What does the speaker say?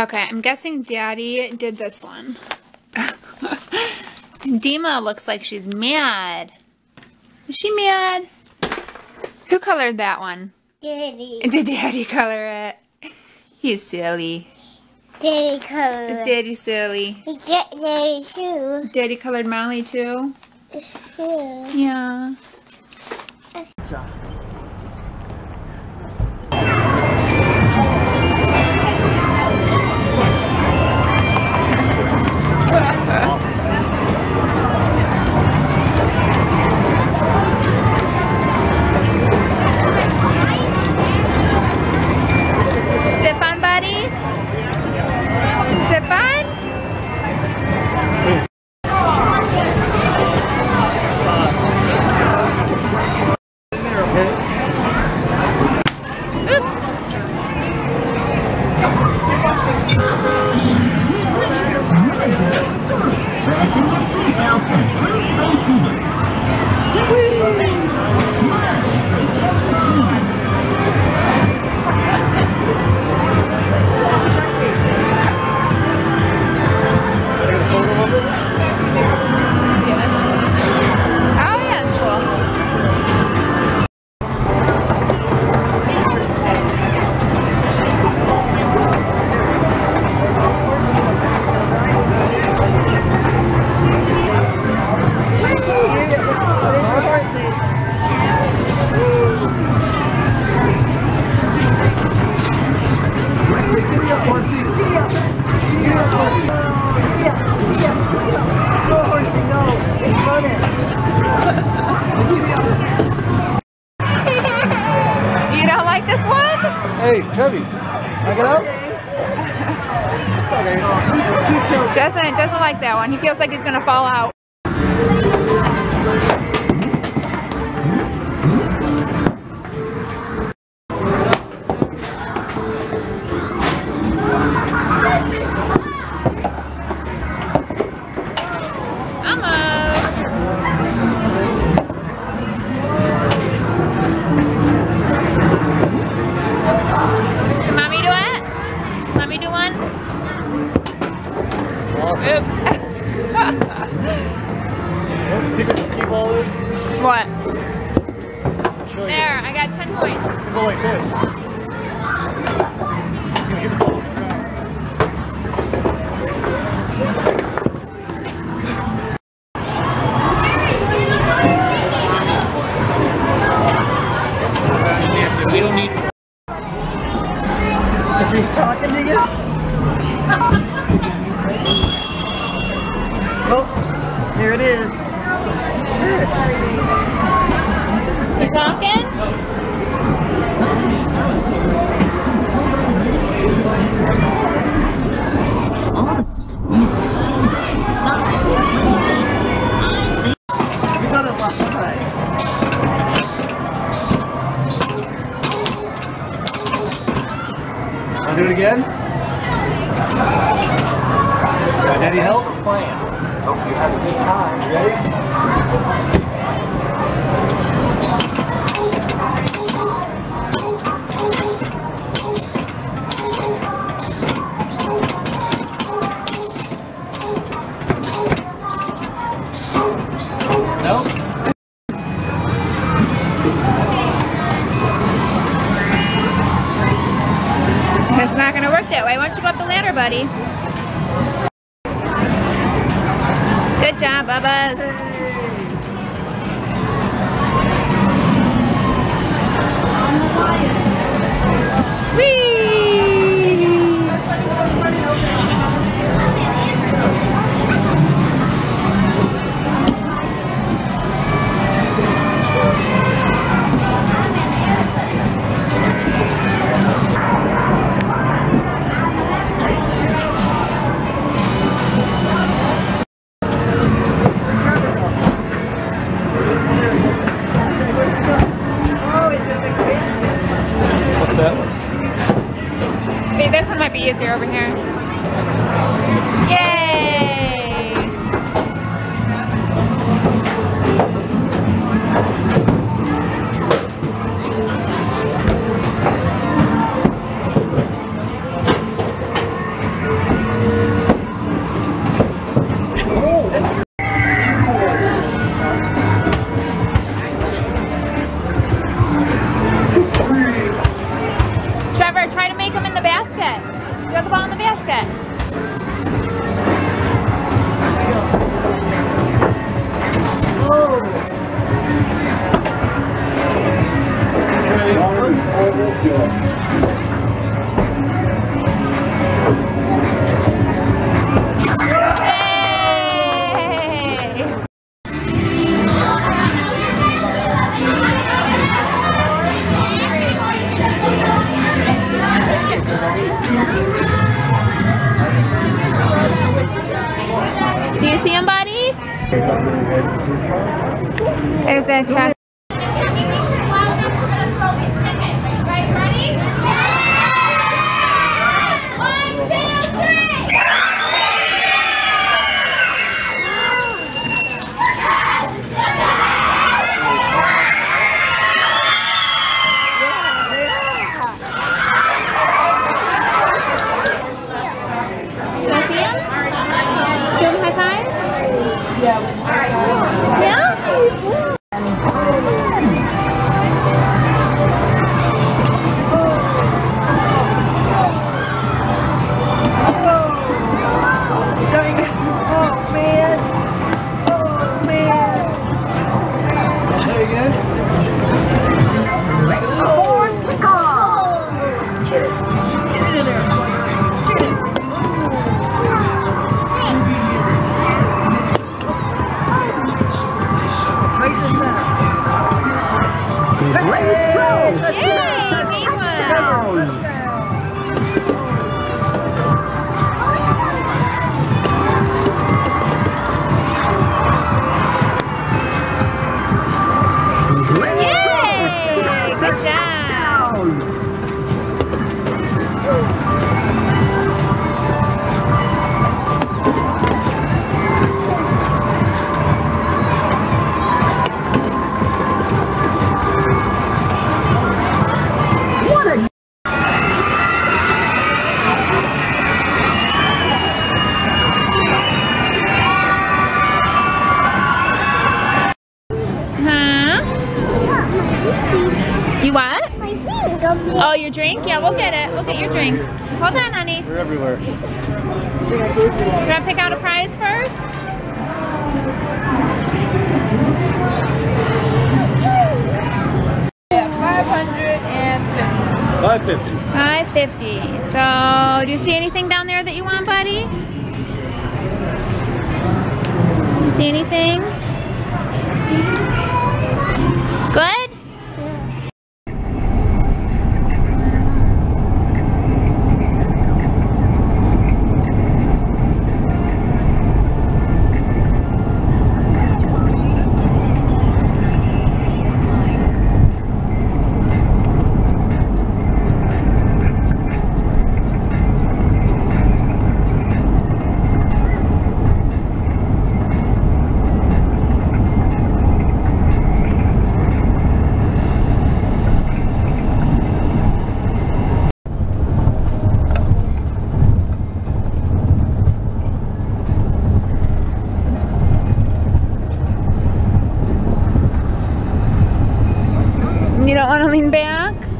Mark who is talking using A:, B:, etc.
A: Okay, I'm guessing Daddy did this one. Dima looks like she's mad. Is she mad? Who colored that one?
B: Daddy.
A: Did Daddy color it? He's silly.
B: Daddy colored.
A: Is Daddy silly?
B: Daddy too.
A: Daddy colored Molly too? Yeah. Is it fun, buddy? Is it fun? Oops.
C: Fasten your seatbelt and please stay seated. Smile and say check the cheese.
A: Oh yeah, it's cool. You don't like this one?
D: Hey, Chevy, back it up. It's okay.
A: Doesn't like that one. He feels like he's gonna fall out. Oops.
D: What the secret to skee ball is?
A: What?
D: Show you.
A: There, I got 10 points.
D: You go like this. You can get the ball on the ground.
E: We don't need.
F: Is he talking to you? Oh, here it is.
A: Is he talking?
F: You got it last time.
D: Want to do it again? Got Daddy help?
E: Hope you have a good time.
D: Ready? No?
A: It's not gonna work that way. Why don't you go up the ladder, buddy? Good job, Bubba's.
D: What's that?
A: Wait, this one might be easier over here. Yay! Do you see him, buddy? Is that chocolate? You what?
B: My drink.
A: Oh, your drink? Yeah, we'll get it. We'll get your drink. Hold on, honey.
D: We're everywhere.
A: You want to pick out a prize first? Yeah, 550.
D: 550.
A: 550. So, do you see anything down there that you want, buddy? You see anything? Good? You don't want to lean back?